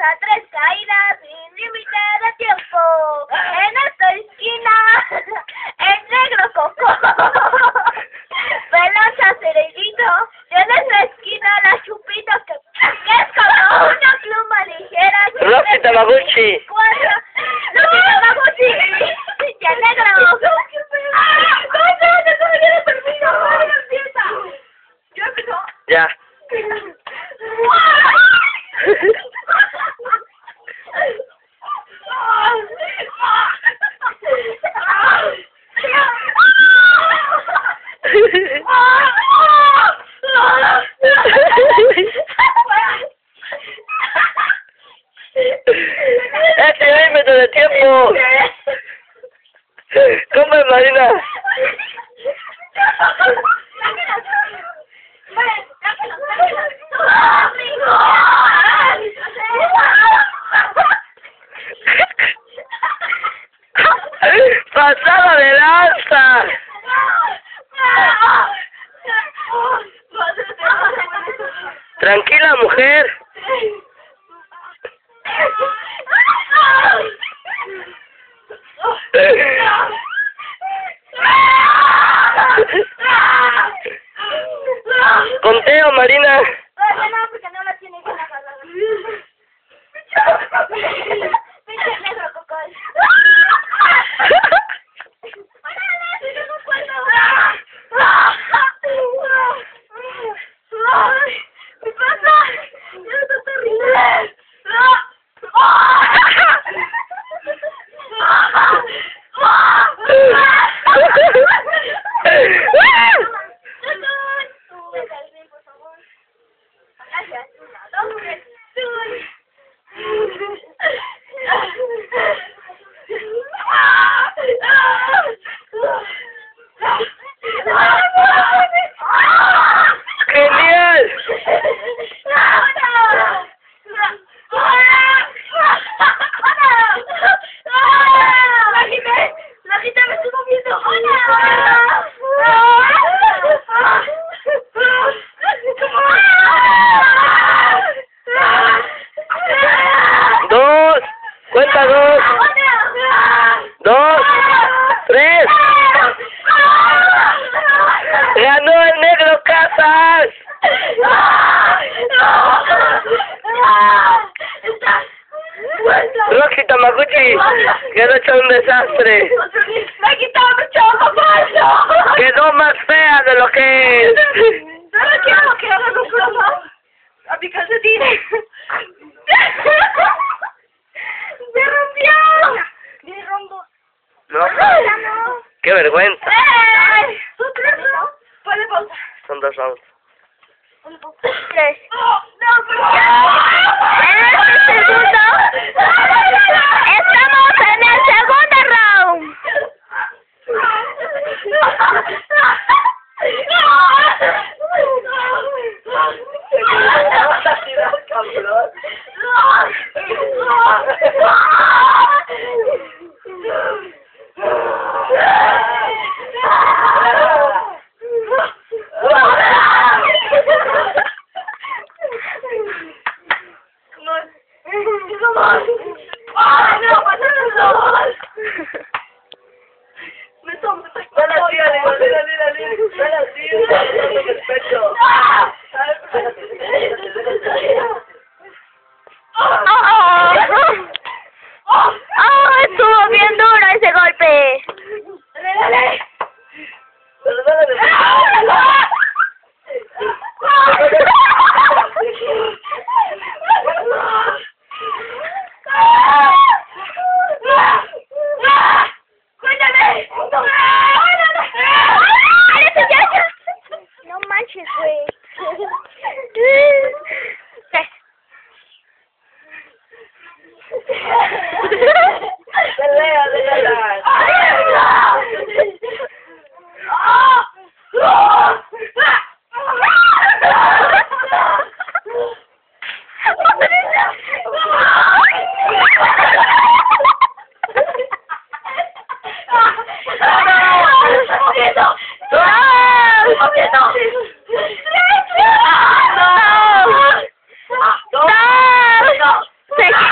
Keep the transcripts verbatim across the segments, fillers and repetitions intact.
a tres caídas sin límite de tiempo. En esta esquina, el negro coco. Pelosa cerillito. Y en esta esquina, la chupito que, que es como una pluma ligera. Rocky Tamaguchi. Cuatro. Rocky Tamaguchi. Y el negro. Ya. Este límite de tiempo. ¿Cómo es, Marina? ¡Pasada de lanza! Tranquila, mujer. Conteo, Marina. Todavía no, porque no la tiene que agarrar. Pinche negro, coco. ¿Qué pasa? Ya está terrible. ¡Genial! La gente me estuvo viendo. Dos. Cuenta dos. Dos. Tres. ¡Ganó el negro Casas! Rocky Tamaguchi quedó hecho un desastre. Me quitaron mucho papá. Quedó más fea de lo que es. No quiero que hagan un broma a mi calcetín. ¡Se rompió! ¡Me rompo! No. ¡Qué vergüenza! ¡Eh! Ponle pausa. Son dos rounds. Tres. No, en este segundo, estamos en el segundo round. ¡Ay, no! ¡Pasaron dos! Me tomo, me tomo. Dale así, dale, dale, dale, dale. Dale así, dale el pecho. ¡Oh! Estuvo bien duro ese golpe. Dale, dale. Dale, dale. No manches, güey. Dale, dale, dale. ¡No! ¡No! ¡Se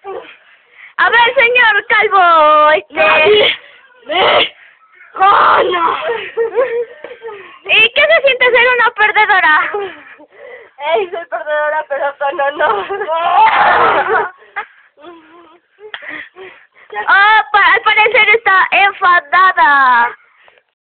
A ver, señor Calvo, este... ¡Gana! ¿Y qué se siente ser una perdedora? ¡Ey, soy perdedora, pero con honor! Oh, pa- al parecer está enfadada.